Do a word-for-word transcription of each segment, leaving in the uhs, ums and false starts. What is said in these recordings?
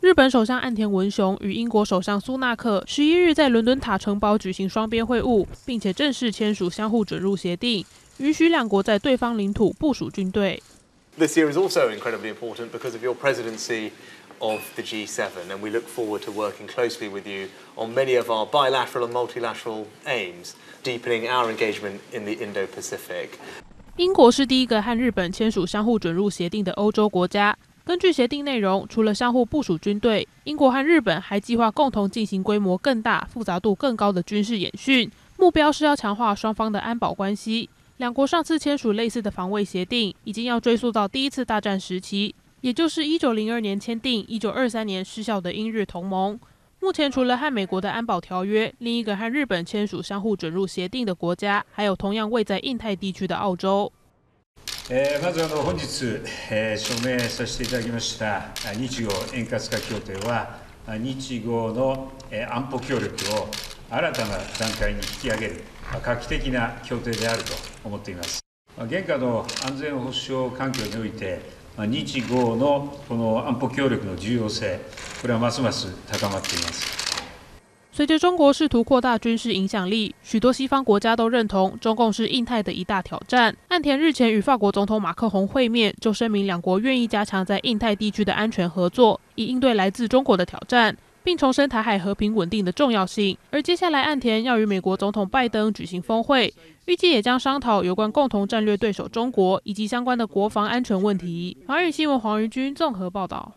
日本首相岸田文雄与英国首相苏纳克十一日在伦敦塔城堡举行双边会晤，并且正式签署相互准入协定，允许两国在对方领土部署军队。 This year is also incredibly important because of your presidency of the G seven, and we look forward to working closely with you on many of our bilateral and multilateral aims, deepening our engagement in the Indo-Pacific. 英国是第一个和日本签署相互准入协定的欧洲国家。根据协定内容，除了相互部署军队，英国和日本还计划共同进行规模更大、复杂度更高的军事演训，目标是要强化双方的安保关系。两国上次签署类似的防卫协定，已经要追溯到第一次大战时期，也就是一九零二年签订、一九二三年失效的英日同盟。目前除了和美国的安保条約，另一个和日本签署相互准入协定的国家，还有同样位在印太地区的澳洲。 えー、まずあの本日、えー、署名させていただきました日豪円滑化協定は日豪の、えー、安保協力を新たな段階に引き上げる画期的な協定であると思っています。現下の安全保障環境において日豪のこの安保協力の重要性、これはますます高まっています。 随着中国试图扩大军事影响力，许多西方国家都认同中共是印太的一大挑战。岸田日前与法国总统马克宏会面，就声明两国愿意加强在印太地区的安全合作，以应对来自中国的挑战，并重申台海和平稳定的重要性。而接下来，岸田要与美国总统拜登举行峰会，预计也将商讨有关共同战略对手中国以及相关的国防安全问题。华语新闻黄瑜君综合报道。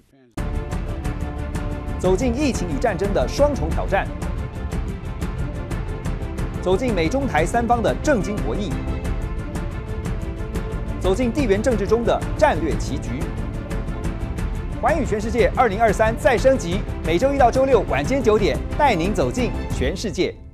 走进疫情与战争的双重挑战，走进美中台三方的政经博弈，走进地缘政治中的战略棋局。寰宇全世界二零二三再升级，每周一到周六晚间九点，带您走进全世界。